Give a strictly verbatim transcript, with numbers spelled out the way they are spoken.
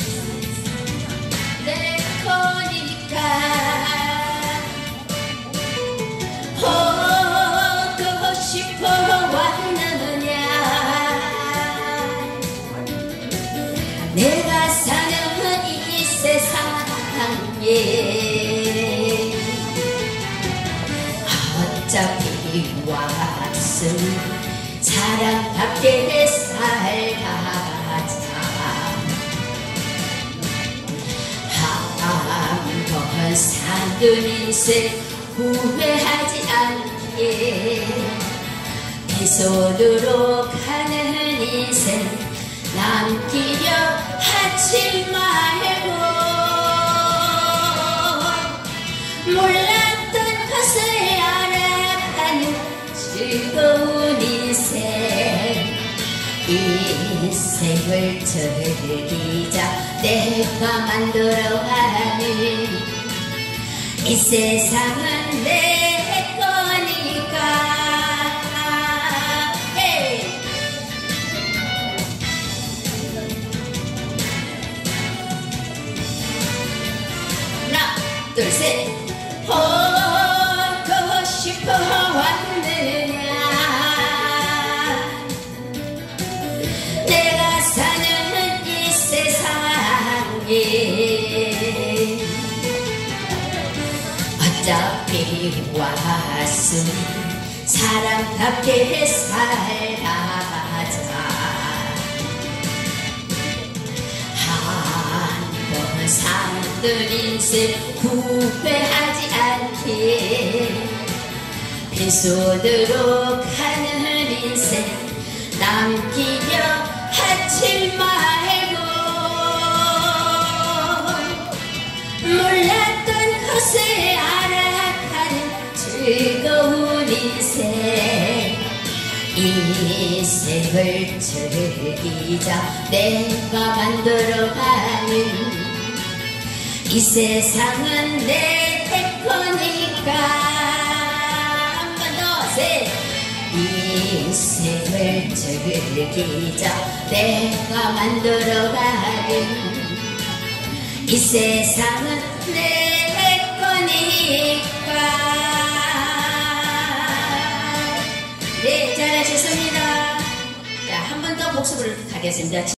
내 거니까 보고 싶어 왔느냐. 내가 사는 이 세상에 어차피 왔으니 사랑답게 살아가자. 한번 사는 인생 후회하지 않게 빈손으로 가는 인생 남기려 하지 말고 몰랐던 것을 알아가는 즐거운 인생. 인생을 즐기자. 내가 만들어가는 이 세상은 내 거니까. 하나 둘 셋. 보고 싶어 왔느냐. 내가 사는 이 세상에 어차피 왔으니 사람답게 살아가자. 한번 사는 인생 후회하지 않게 빈손으로 가는 인생 남기려 하지 말고 몰랐던 것을 알아가는 즐거운 인생. 인생을 즐기자. 내가 만들어가는 이 세상은 내 거니까. 한 번 더 셋. 인생을 즐기자. 내가 만들어가는 이 세상은 내 거니까. 네, 잘하셨습니다. 자, 한 번 더 복습을 가겠습니다.